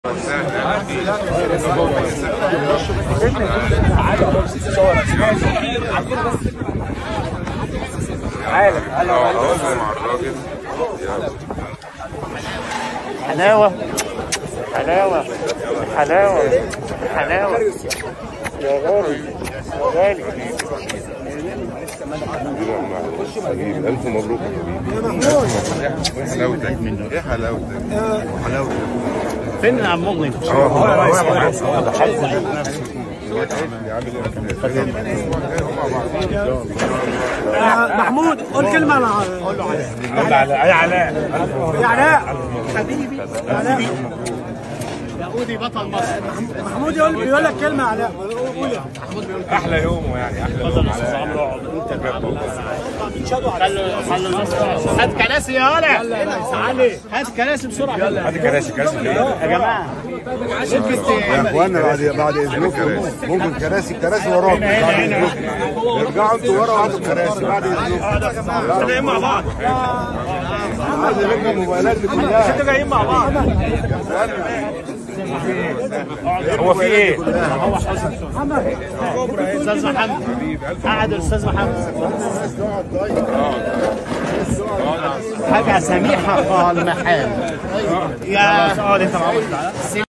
حلاوة حلاوة حلاوة حلاوة يا غالي يا غالي. ألف مبروك يا حبيبي. حلاوتك ايه حلاوتك حلاوتك. فين يا عم مغني؟ محمود قول كلمة يا علاء يا علاء حبيبي يا علاء. يهودي بطل مصر. محمود بيقول لك كلمة يا علاء. قول يا احلى يوم يعني احلى يوم. هات كراسي يا ولد. هات كراسي بسرعة. هات كراسي يا جماعة يا اخوانا بعد اذنكم ممكن كراسي وراكم. ارجعوا انتوا ورا وهاتوا الكراسي بعد اذنكم. جايين مع بعض. عايز نرجع موبايلات كلها. انتوا جايين مع بعض. هو في ايه؟ هو حسن استاذ محمد. قعد الاستاذ محمد. حاجة سميحة قال محال. يا اقعد انت.